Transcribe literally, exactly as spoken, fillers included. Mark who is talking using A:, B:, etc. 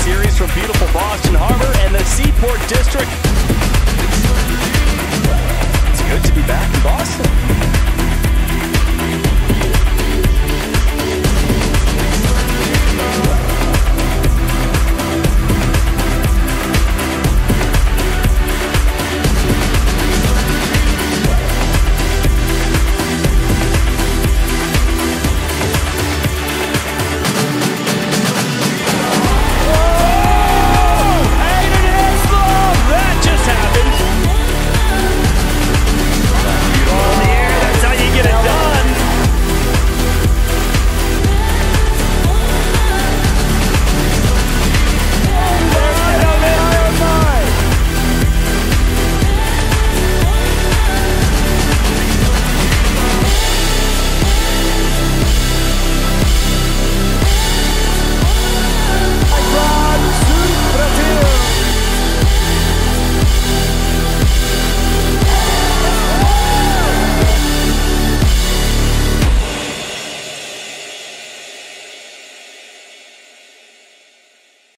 A: series from beautiful Boston Harbor and the Seaport District. It's good to be back in Boston.